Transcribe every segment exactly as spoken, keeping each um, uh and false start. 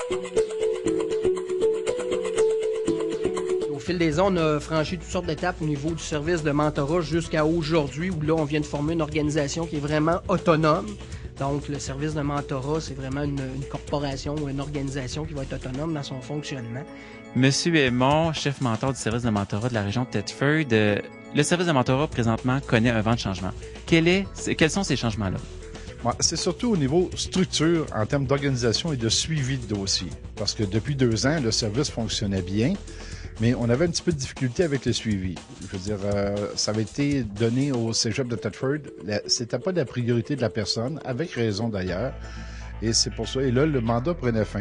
Au fil des ans, on a franchi toutes sortes d'étapes au niveau du service de mentorat jusqu'à aujourd'hui, où là, on vient de former une organisation qui est vraiment autonome. Donc, le service de mentorat, c'est vraiment une, une corporation ou une organisation qui va être autonome dans son fonctionnement. Monsieur Aymon, chef mentor du service de mentorat de la région de Thetford, euh, le service de mentorat, présentement, connaît un vent de changement. Quel est, quels sont ces changements-là? Ouais, c'est surtout au niveau structure, en termes d'organisation et de suivi de dossier. Parce que depuis deux ans, le service fonctionnait bien, mais on avait un petit peu de difficulté avec le suivi. Je veux dire, euh, ça avait été donné au cégep de Thetford. C'était pas la priorité de la personne, avec raison d'ailleurs. Et c'est pour ça. Et là, le mandat prenait fin.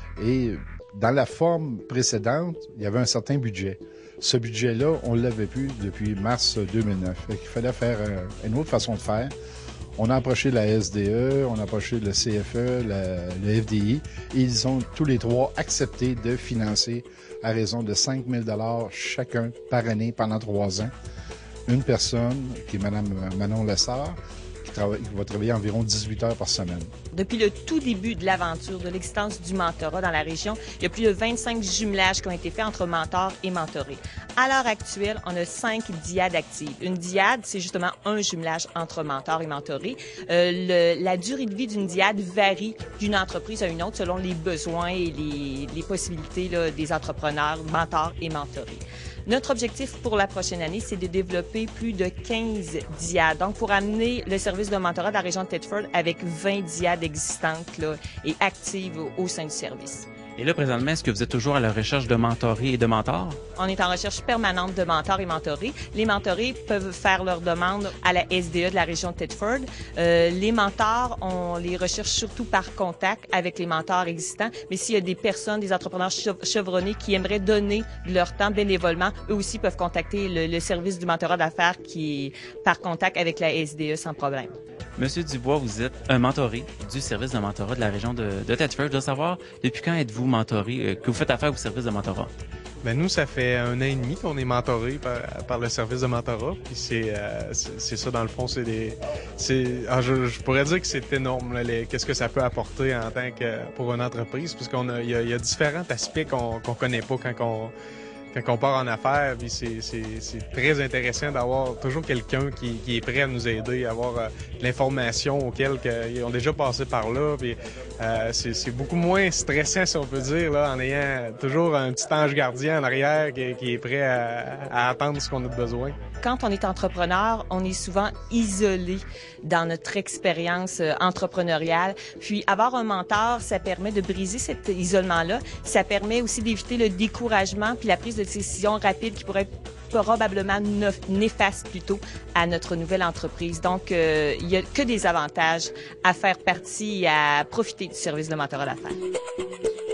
Et dans la forme précédente, il y avait un certain budget. Ce budget-là, on ne l'avait plus depuis mars deux mille neuf. Il fallait faire euh, une autre façon de faire. On a approché la S D E, on a approché le C F E, la, le F D I, et ils ont tous les trois accepté de financer à raison de cinq mille dollars chacun par année pendant trois ans. Une personne, qui est Mme Manon Lessard, qui, travaille, qui va travailler environ dix-huit heures par semaine. Depuis le tout début de l'aventure, de l'existence du mentorat dans la région, il y a plus de vingt-cinq jumelages qui ont été faits entre mentors et mentorés. À l'heure actuelle, on a cinq diades actives. Une diade, c'est justement un jumelage entre mentor et mentoré. Euh, le, la durée de vie d'une diade varie d'une entreprise à une autre selon les besoins et les, les possibilités là, des entrepreneurs, mentors et mentorés. Notre objectif pour la prochaine année, c'est de développer plus de quinze diades. Donc, pour amener le service de mentorat de la région de Thetford avec vingt diades existantes là, et actives au, au sein du service. Et là, présentement, est-ce que vous êtes toujours à la recherche de mentorés et de mentors? On est en recherche permanente de mentors et mentorés. Les mentorés peuvent faire leur demande à la S D E de la région de Thetford. Euh, les mentors, on les recherche surtout par contact avec les mentors existants. Mais s'il y a des personnes, des entrepreneurs chevronnés qui aimeraient donner leur temps bénévolement, eux aussi peuvent contacter le, le service du mentorat d'affaires qui est par contact avec la S D E sans problème. Monsieur Dubois, vous êtes un mentoré du service de mentorat de la région de, de Thetford. Je veux savoir, depuis quand êtes-vous mentoré, euh, que vous faites affaire au service de mentorat? Ben nous, ça fait un an et demi qu'on est mentoré par, par le service de mentorat. Puis c'est, euh, c'est, c'est ça, dans le fond, c'est des... C'est, ah, je, je pourrais dire que c'est énorme, là, les, qu'est-ce que ça peut apporter en tant que pour une entreprise, puisqu'on a, il y a, il y a différents aspects qu'on qu'on connaît pas quand on... Quand on part en affaires, puis c'est, c'est, c'est très intéressant d'avoir toujours quelqu'un qui, qui est prêt à nous aider, à avoir euh, l'information auquel ils ont déjà passé par là. Puis, euh, c'est, c'est beaucoup moins stressant, si on peut dire, là, en ayant toujours un petit ange gardien en arrière qui, qui est prêt à, à attendre ce qu'on a besoin. Quand on est entrepreneur, on est souvent isolé dans notre expérience euh, entrepreneuriale. Puis avoir un mentor, ça permet de briser cet isolement-là. Ça permet aussi d'éviter le découragement puis la prise de décision rapide qui pourrait probablement néfaste plutôt à notre nouvelle entreprise. Donc, euh, il n'y a que des avantages à faire partie et à profiter du service de mentorat d'affaires.